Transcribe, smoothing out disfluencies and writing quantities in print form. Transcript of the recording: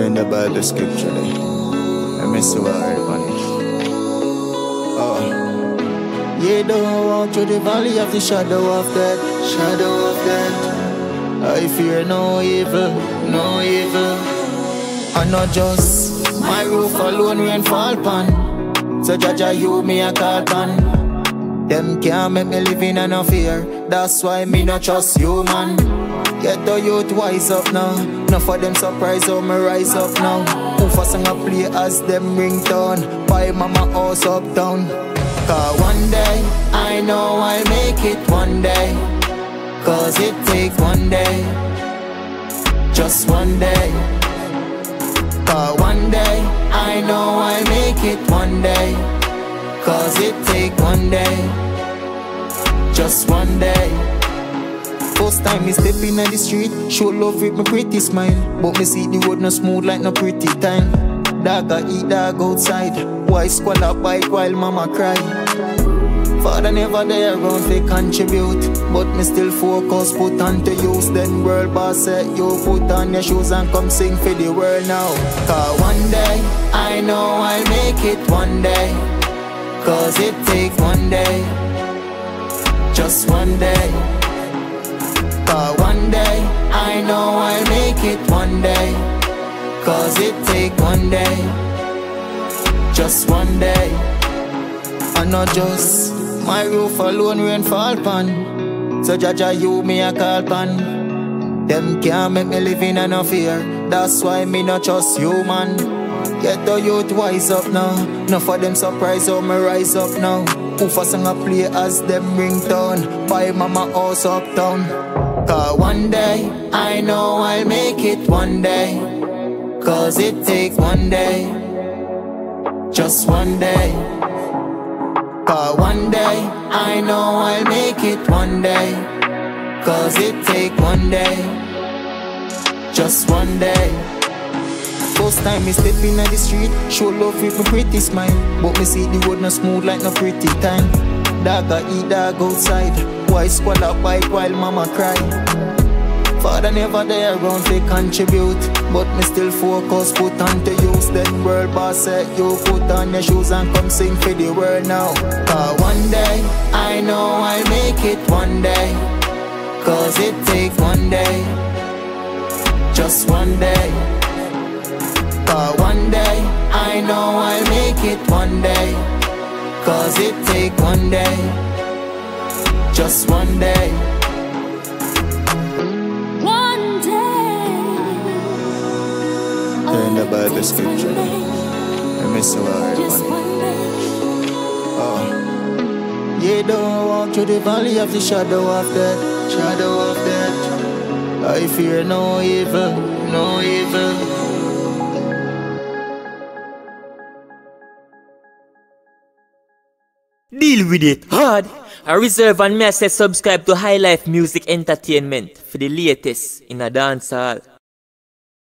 in the Bible scripture there. I miss you are punished. Oh. You don't walk through the valley of the shadow of death, shadow of death. I fear no evil, no evil. I not just my roof alone rain fall upon. So Jaja you me a call pan. Them can't make me live in no fear. That's why me not trust you man. Get the youth wise up now. Enough of them surprise how me rise up now. Who for song a play as them ringtone. Buy mama house uptown. Cause one day I know I'll make it one day. Cause it takes one day, just one day. Cause one day I know I'll make it one day. Cause it takes one day, just one day. First time me step in the street, show love with my pretty smile. But me see the road no smooth like no pretty time. Dog a eat dog outside. Why squall bike while mama cry? Father never there around to contribute, but me still focus, put on to use. Then world boss said you put on your shoes and come sing for the world now. Cause one day I know I'll make it one day. Cause it takes one day, just one day. Cause one day I know I'll make it one day. Cause it takes one day, just one day. I not just my roof alone rain fall pan. So Jaja you me a call pan. Them can't make me live in no fear. That's why me not trust you man. Get the youth wise up now. Enough of them surprise how me rise up now. Who for song a play as them ringtone. Buy mama house uptown. Cause one day I know I'll make it one day. Cause it takes one day, just one day. Cause one day I know I'll make it one day. Cause it takes one day, just one day. First time me step in the street, show love with my pretty smile. But me see the road no smooth like no pretty time. Dog a eat dog outside. Why squall bike while mama cry? Father never there around to contribute, but me still focus, put on to use. Then world boss said you put on your shoes and come sing for the world now. Cause one day I know I'll make it one day. Cause it takes one day, just one day. Cause one day I know I'll make it one day. Cause it takes one day, just one day. One day in the Bible scripture I miss you are punished. Oh. You don't walk through the valley of the shadow of death, shadow of death. I fear no evil, no evil. Deal with it hard. I reserve and me I say subscribe to High Life Music Entertainment for the latest in a dancehall.